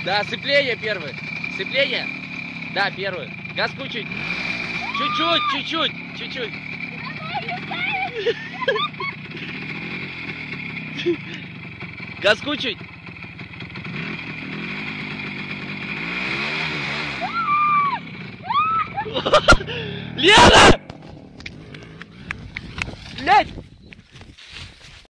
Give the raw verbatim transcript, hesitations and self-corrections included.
Да, сцепление первый. Сцепление? Да, первый. Газку чуть. Чуть-чуть, чуть-чуть, чуть-чуть. Газку чуть. Лена! Блядь!